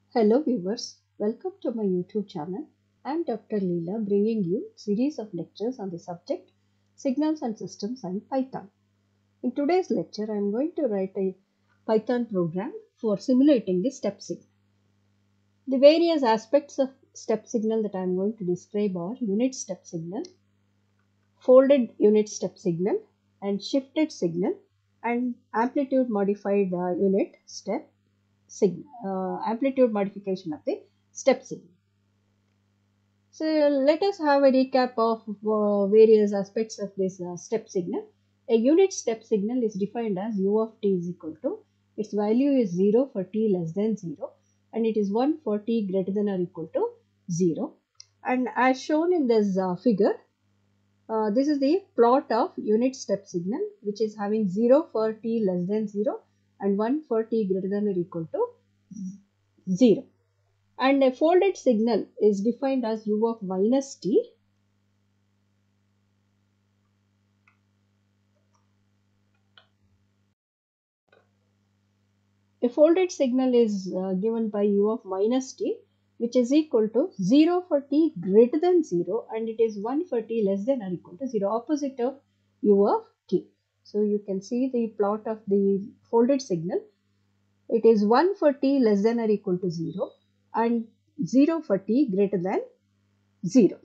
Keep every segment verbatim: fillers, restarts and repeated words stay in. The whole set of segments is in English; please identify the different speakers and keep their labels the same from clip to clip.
Speaker 1: Hello viewers, welcome to my YouTube channel. I am Doctor Leela bringing you series of lectures on the subject Signals and Systems and Python. In today's lecture, I am going to write a Python program for simulating the step signal. The various aspects of step signal that I am going to describe are unit step signal, folded unit step signal, and shifted signal, and amplitude modified uh, unit step signal, uh, amplitude modification of the step signal. So let us have a recap of uh, various aspects of this uh, step signal. A unit step signal is defined as u of t is equal to, its value is zero for t less than zero and it is one for t greater than or equal to zero. And as shown in this uh, figure, uh, this is the plot of unit step signal, which is having zero for t less than zero and one for t greater than or equal to zero. And a folded signal is defined as u of minus t. A folded signal is uh, given by u of minus t, which is equal to zero for t greater than zero and it is one for t less than or equal to zero, opposite of u of t. So you can see the plot of the folded signal. It is one for t less than or equal to zero and zero for t greater than zero.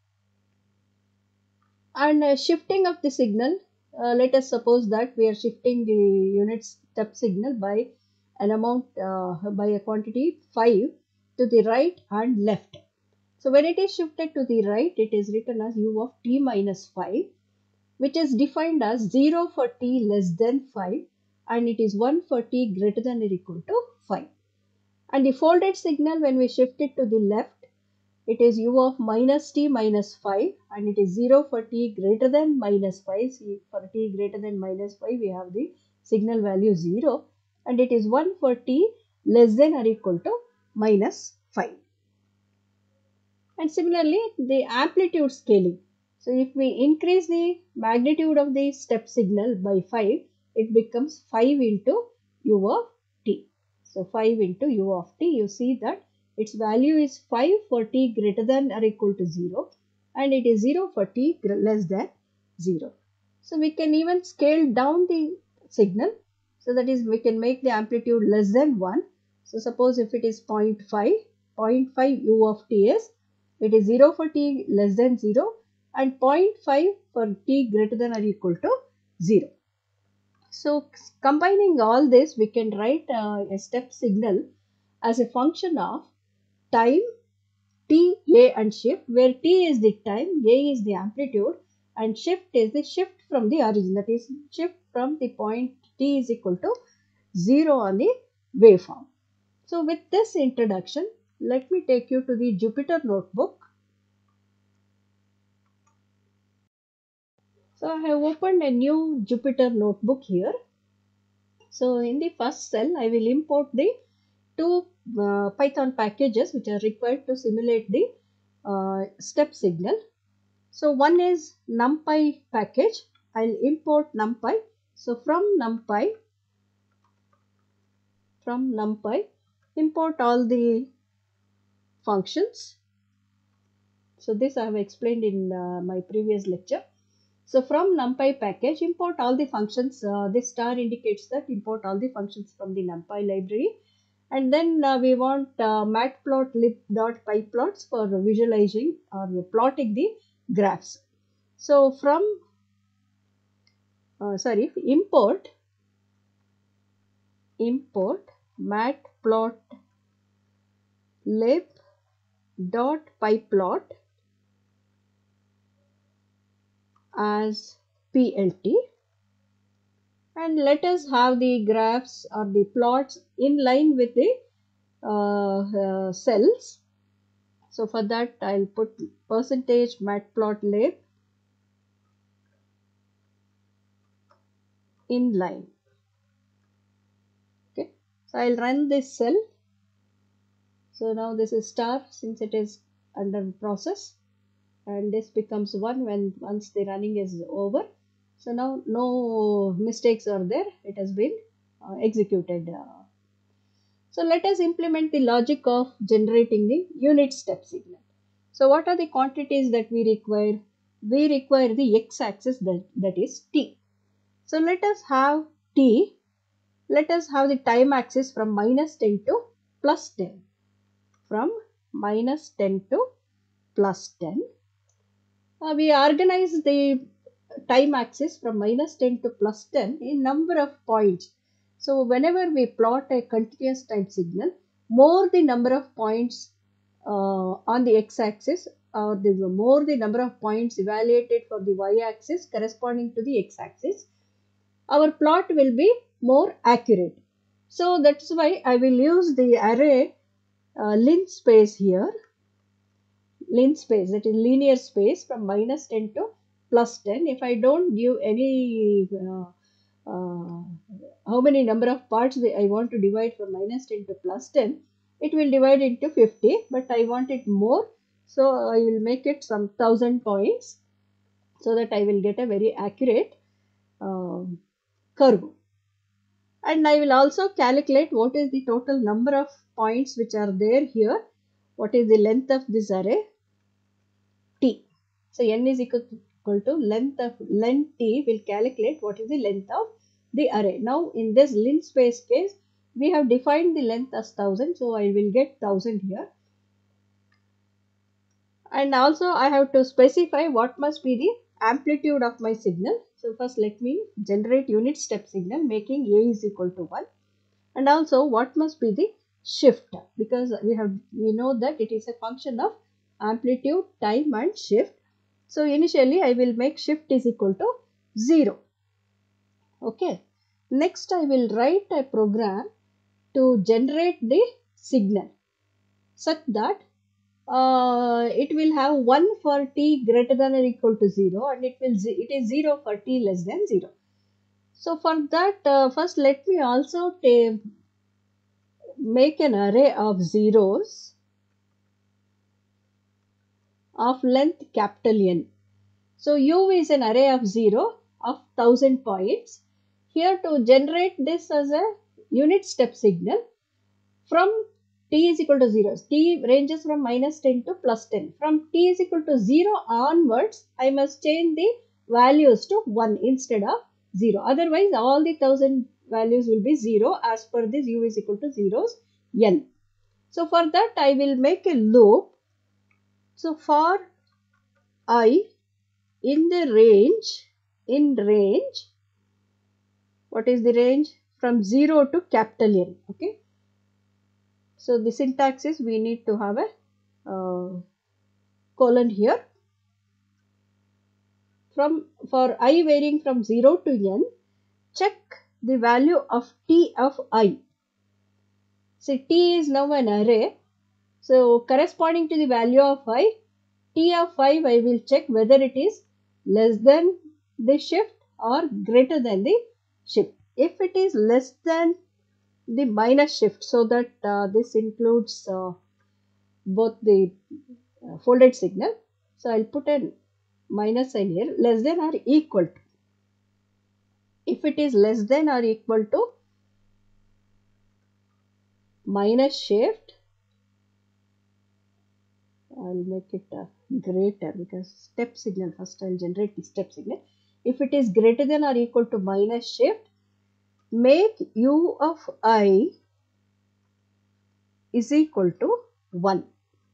Speaker 1: And uh, shifting of the signal, uh, let us suppose that we are shifting the unit step signal by an amount uh, by a quantity five to the right and left. So when it is shifted to the right, it is written as u of t minus five, which is defined as zero for t less than five and it is one for t greater than or equal to five. And the folded signal, when we shift it to the left, it is u of minus t minus five and it is zero for t greater than minus five. See, for t greater than minus five, we have the signal value zero and it is one for t less than or equal to minus five. And similarly, the amplitude scaling. So if we increase the magnitude of the step signal by five, it becomes five into u of t. So five into u of t, you see that its value is five for t greater than or equal to zero and it is zero for t less than zero. So we can even scale down the signal. So that is, we can make the amplitude less than one. So suppose if it is zero point five, zero point five u of t is, it is zero for t less than zero and zero point five for t greater than or equal to zero. So combining all this, we can write uh, a step signal as a function of time, t, a and shift, where t is the time, a is the amplitude and shift is the shift from the origin, that is shift from the point t is equal to zero on the waveform. So with this introduction, let me take you to the Jupyter notebook. So I have opened a new Jupyter notebook here. So in the first cell, I will import the two uh, Python packages which are required to simulate the uh, step signal. So one is NumPy package. I'll import NumPy. So from NumPy, from NumPy, import all the functions. So this I have explained in uh, my previous lecture. So from NumPy package, import all the functions. Uh, this star indicates that import all the functions from the NumPy library. And then uh, we want uh, matplotlib.pyplots for visualizing or plotting the graphs. So from, uh, sorry, import, import matplotlib.pyplot as plt. And let us have the graphs or the plots in line with the uh, uh, cells. So for that, I'll put percentage matplotlib in line. Okay, so I'll run this cell. So now this is star since it is under process, and this becomes one when once the running is over. So now no mistakes are there. It has been uh, executed. Uh, So let us implement the logic of generating the unit step signal. So what are the quantities that we require? We require the x-axis, that, that is t. So let us have t. Let us have the time axis from minus ten to plus ten. From minus ten to plus ten. Uh, we organize the time axis from minus ten to plus ten in number of points. So whenever we plot a continuous time signal, more the number of points uh, on the x-axis, or the more the number of points evaluated for the y-axis corresponding to the x-axis, our plot will be more accurate. So that's why I will use the array uh, linspace here. Linspace, that is linear space from minus ten to plus ten. If I don't give any uh, uh, how many number of parts I want to divide from minus ten to plus ten, it will divide into fifty, but I want it more, so I will make it some thousand points so that I will get a very accurate uh, curve. And I will also calculate what is the total number of points which are there here, what is the length of this array, t. So n is equal to length of length t will calculate what is the length of the array. Now in this linspace case, we have defined the length as one thousand, so I will get one thousand here. And also I have to specify what must be the amplitude of my signal. So first let me generate unit step signal making a is equal to one. And also what must be the shift, because we have we know that it is a function of amplitude, time and shift. So initially I will make shift is equal to zero. Okay. Next I will write a program to generate the signal such that uh, it will have one for t greater than or equal to zero, and it will it is zero for t less than zero. So for that, uh, first let me also take make an array of zeros of length capital N. So U is an array of zero of one thousand points. Here to generate this as a unit step signal from t is equal to zero. T ranges from minus ten to plus ten. From t is equal to zero onwards, I must change the values to one instead of zero. Otherwise, all the one thousand values will be zero as per this U is equal to zeros N. So for that, I will make a loop. So for I in the range, in range, what is the range? From zero to capital N. Okay. So the syntax is we need to have a uh, colon here. From for I varying from zero to N, check the value of t of I. See, t is now an array. So corresponding to the value of I, t of five, I will check whether it is less than the shift or greater than the shift. If it is less than the minus shift, so that uh, this includes uh, both the uh, folded signal. So I'll put a minus sign here, less than or equal to. If it is less than or equal to minus shift, I'll make it uh, greater, because step signal, first I'll generate the step signal. If it is greater than or equal to minus shift, make u of I is equal to one.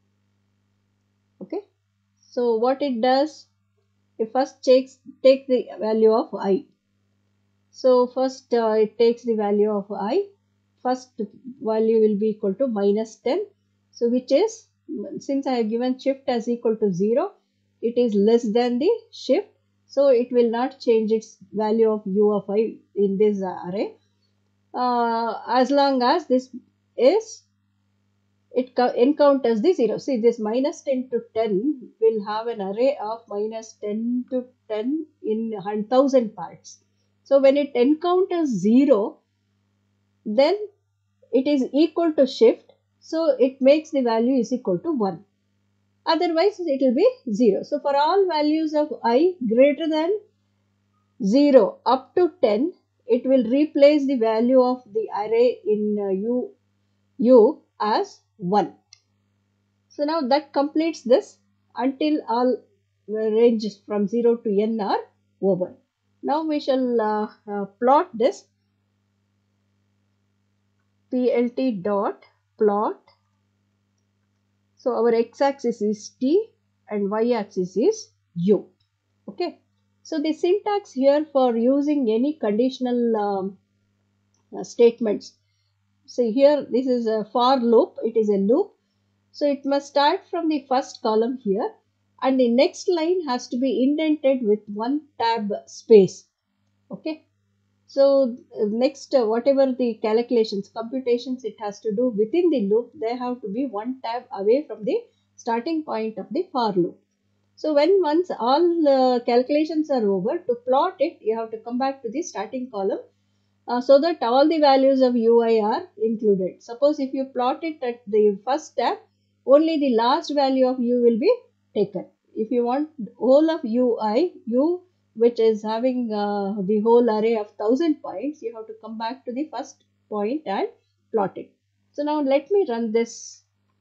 Speaker 1: Okay. So what it does, it first takes take the value of I. So first uh, it takes the value of I. First value will be equal to minus ten. So which is, since I have given shift as equal to zero, it is less than the shift. So it will not change its value of u of I in this array. Uh, as long as this is, it encounters the zero. See, this minus ten to ten will have an array of minus ten to ten in one thousand parts. So when it encounters zero, then it is equal to shift. So it makes the value is equal to one. Otherwise, it will be zero. So for all values of I greater than zero up to ten, it will replace the value of the array in uh, u u as one. So now that completes this until all ranges from zero to n are over. Now we shall uh, uh, plot this plt dot plot. So our x-axis is t and y-axis is u. Okay. So the syntax here for using any conditional um, uh, statements. So here this is a for loop. It is a loop. So it must start from the first column here, and the next line has to be indented with one tab space. Okay. So uh, next, uh, whatever the calculations, computations it has to do within the loop, they have to be one tab away from the starting point of the for loop. So when once all uh, calculations are over, to plot it, you have to come back to the starting column uh, so that all the values of ui are included. Suppose if you plot it at the first tab, only the last value of u will be taken. If you want whole of ui, u which is having uh, the whole array of one thousand points, you have to come back to the first point and plot it. So now let me run this.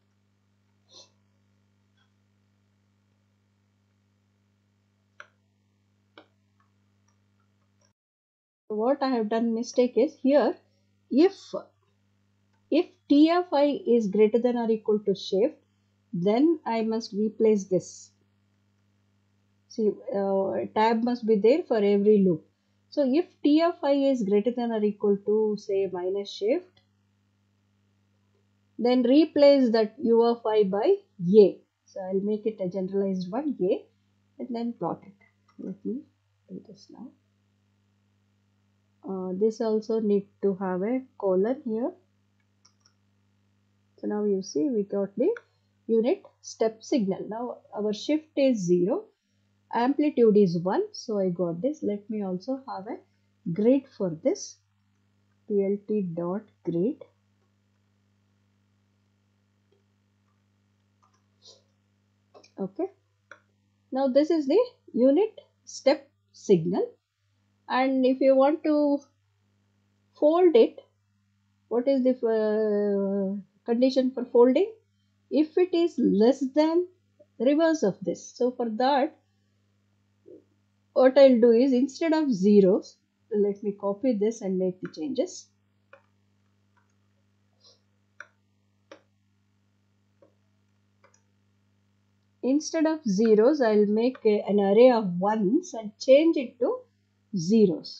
Speaker 1: What I have done mistake is here, if if T of I is greater than or equal to shift, then I must replace this. See, uh, tab must be there for every loop. So if T of I is greater than or equal to say minus shift, then replace that U of I by A. So I'll make it a generalized one, A, and then plot it. Let me do this now. Uh, this also need to have a colon here. So now you see we got the unit step signal. Now our shift is zero, amplitude is one, so I got this. Let me also have a grid for this, plt dot grid. Okay, now this is the unit step signal, and if you want to fold it, what is the uh, condition for folding? If it is less than reverse of this. So for that, what I'll do is, instead of zeros, let me copy this and make the changes. Instead of zeros, I'll make a, an array of ones and change it to zeros.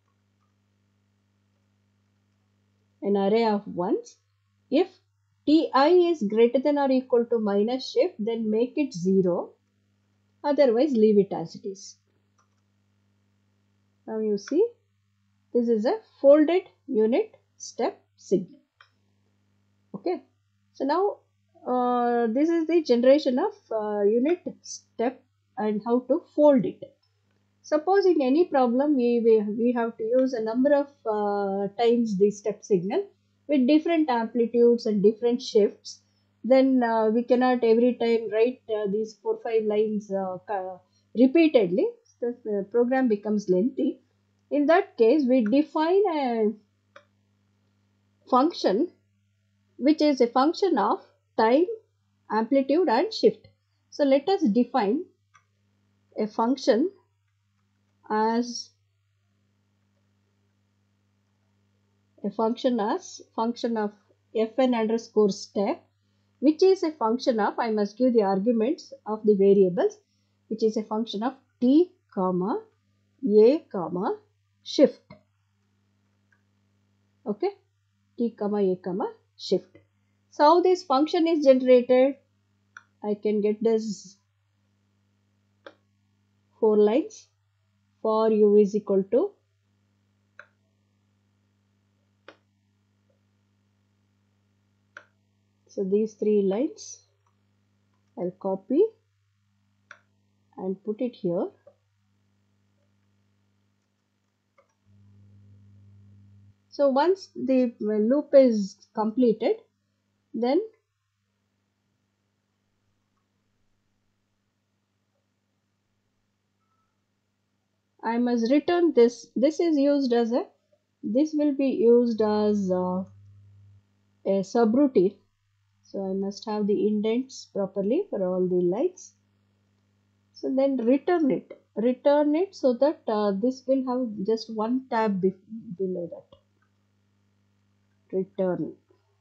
Speaker 1: An array of ones. If Ti is greater than or equal to minus shift, then make it zero. Otherwise, leave it as it is. Now you see, this is a folded unit step signal. Okay. So now uh, this is the generation of uh, unit step and how to fold it. Suppose in any problem we, we, we have to use a number of uh, times the step signal with different amplitudes and different shifts, then uh, we cannot every time write uh, these four five lines uh, repeatedly. So the program becomes lengthy. In that case, we define a function which is a function of time, amplitude and shift. So let us define a function as a function as function of fn underscore step, which is a function of, I must give the arguments of the variables, which is a function of t comma a comma shift. Okay, t comma a comma shift. So how this function is generated? I can get this four lines. For u is equal to so these three lines I'll copy and put it here. So once the loop is completed, then I must return this. This is used as a, this will be used as a a subroutine. So I must have the indents properly for all the lines. So then return it. Return it so that uh, this will have just one tab be below that. Return.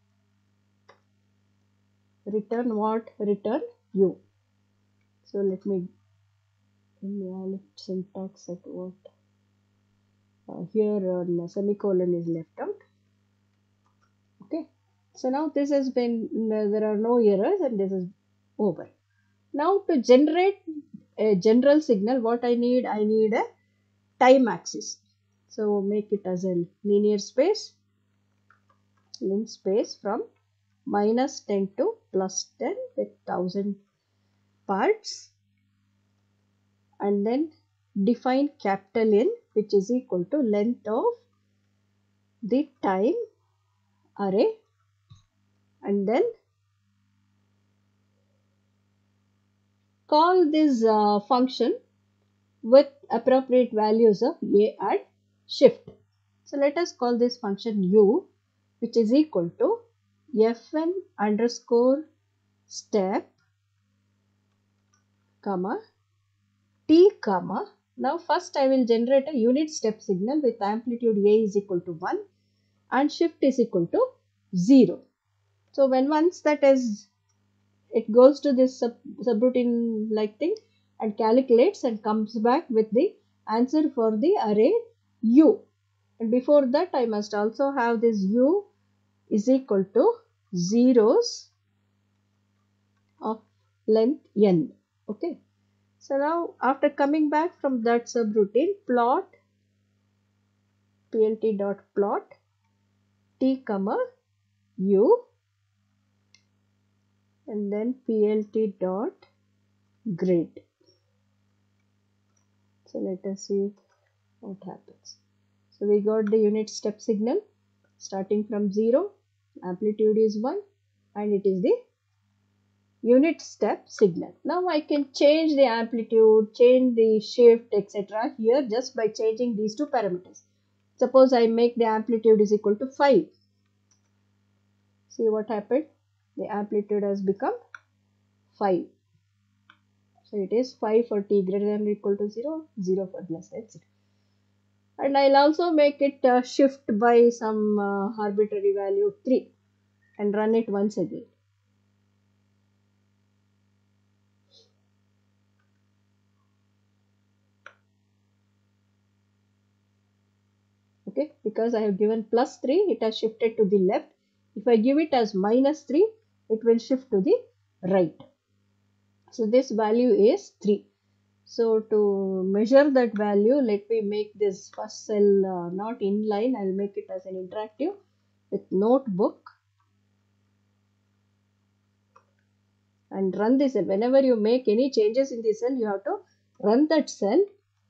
Speaker 1: Return what? Return U. So let me invalid syntax at what? Uh, here uh, semicolon is left out. Okay. So now this has been, there are no errors and this is over. Now to generate a general signal, what I need, I need a time axis. So make it as a linear space, lin space from minus ten to plus ten with one thousand parts, and then define capital N, which is equal to length of the time array, and then call this uh, function with appropriate values of a and shift. So let us call this function u, which is equal to fn underscore step comma t comma. Now first I will generate a unit step signal with amplitude a is equal to one and shift is equal to zero. So when once that is, it goes to this sub, subroutine like thing and calculates and comes back with the answer for the array u. And before that I must also have this u is equal to zeros of length n. Okay. So now after coming back from that subroutine, plot plt dot plot t comma u and then plt dot grid. So let us see what happens. So we got the unit step signal starting from zero, amplitude is one and it is the unit step signal. Now I can change the amplitude, change the shift, et cetera here just by changing these two parameters. Suppose I make the amplitude is equal to five. See what happened? The amplitude has become five. So it is five for t greater than or equal to zero, zero for less than zero. And I'll also make it uh, shift by some uh, arbitrary value three and run it once again. Okay, because I have given plus three, it has shifted to the left. If I give it as minus three, it will shift to the right. So this value is three. So to measure that value, let me make this first cell uh, not inline. I will make it as an interactive with notebook and run this cell. Whenever you make any changes in the cell, you have to run that cell.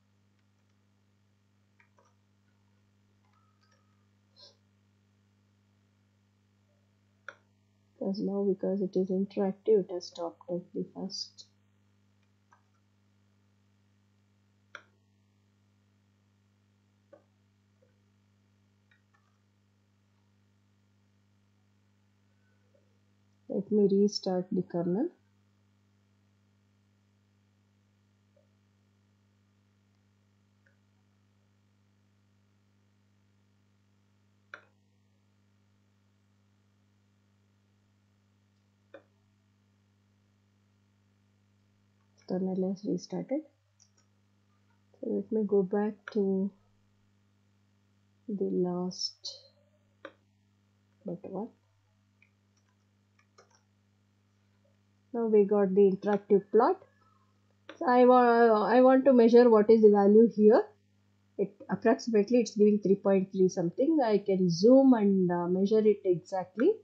Speaker 1: Because now because it is interactive, it has stopped at the first. Let me restart the kernel. Kernel has restarted. So let me go back to the last but one. Now we got the interactive plot. So I want I want to measure what is the value here. It approximately it's giving three point three something. I can zoom and uh, measure it exactly.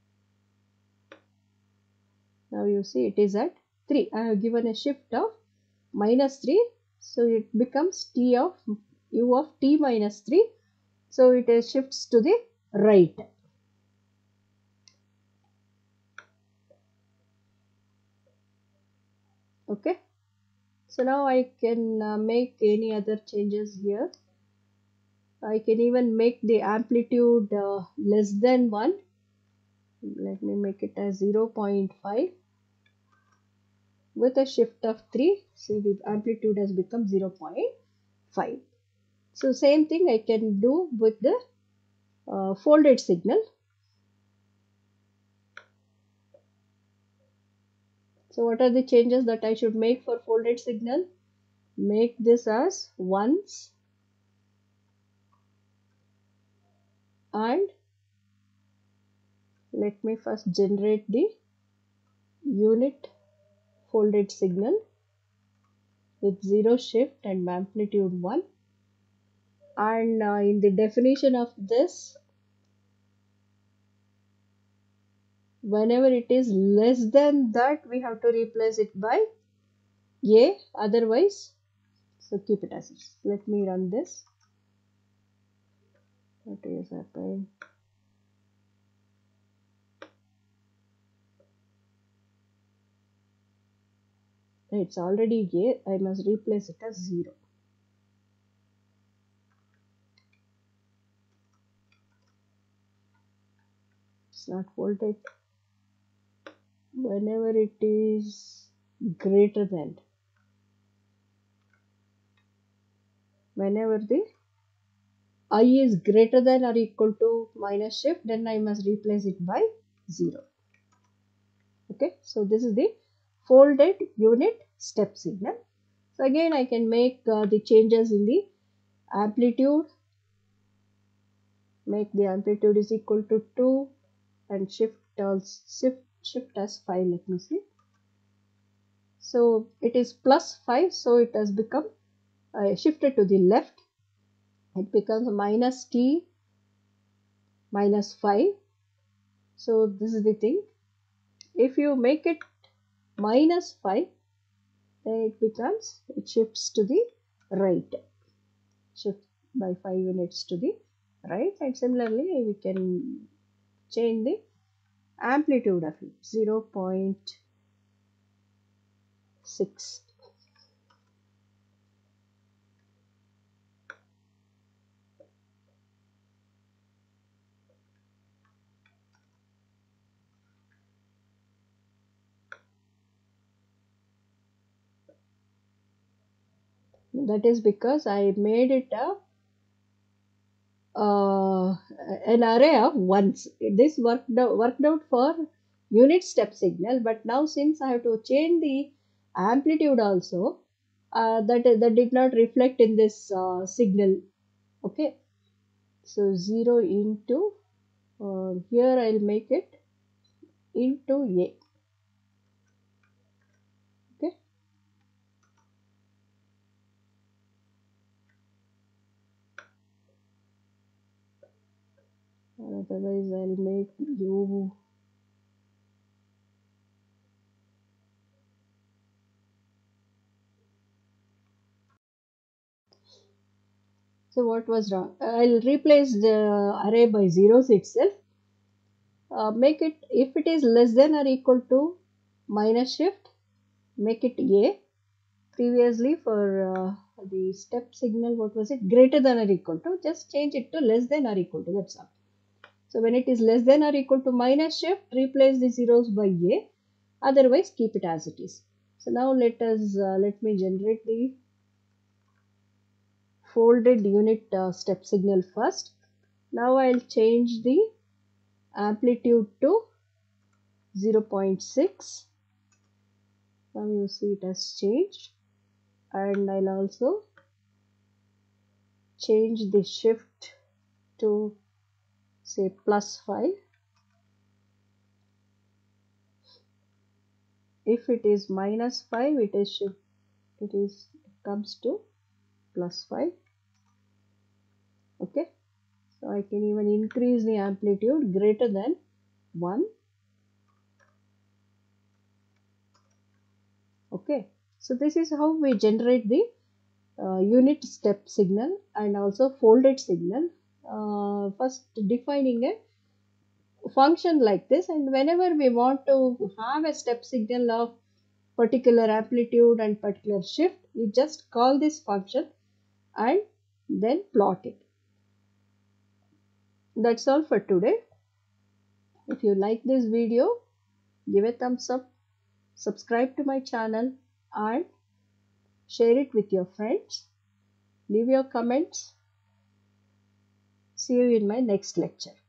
Speaker 1: Now you see it is at three. I have given a shift of minus three. So it becomes t of u of t minus three. So it uh, shifts to the right. Okay. So now I can uh, make any other changes here. I can even make the amplitude uh, less than one Let me make it as zero point five with a shift of three. See, the amplitude has become zero point five. So same thing I can do with the uh, folded signal. So what are the changes that I should make for folded signal? Make this as ones and let me first generate the unit folded signal with zero shift and amplitude one, and uh, in the definition of this, whenever it is less than that we have to replace it by a, otherwise, so keep it as is. Let me run this. What is happening? It's already a, I must replace it as zero. It's not folded. Whenever it is greater than, whenever the I is greater than or equal to minus shift, then I must replace it by zero. Okay, so this is the folded unit step signal. So again I can make uh, the changes in the amplitude, make the amplitude is equal to two and shift as shift shift as five. Let me see. So it is plus five, so it has become uh, shifted to the left. It becomes minus t minus five. So this is the thing. If you make it minus five, then it becomes, it shifts to the right. Shift by five units to the right, and similarly we can change the amplitude of it, zero point six. That is because I made it a uh, an array of ones. This worked out, worked out for unit step signal, but now since I have to change the amplitude also, uh, that that did not reflect in this uh, signal. Okay, so zero into uh, here I'll make it into a. Okay, otherwise I'll make u. So what was wrong? I'll replace the array by zeros itself. Uh, make it, if it is less than or equal to minus shift, make it a. Previously for uh, the step signal, what was it? Greater than or equal to, just change it to less than or equal to, that's all. So when it is less than or equal to minus shift, replace the zeros by a, otherwise keep it as it is. So now let us, uh, let me generate the folded unit uh, step signal first. Now I'll change the amplitude to zero point six. Now you see it has changed, and I'll also change the shift to say plus five. If it is minus five, it is shift, it is it comes to plus five. Okay, so I can even increase the amplitude greater than one. Okay, so this is how we generate the uh, unit step signal and also folded signal. Uh, first defining a function like this, and whenever we want to have a step signal of particular amplitude and particular shift, we just call this function and then plot it. That's all for today. If you like this video, give a thumbs up, subscribe to my channel and share it with your friends. Leave your comments. See you in my next lecture.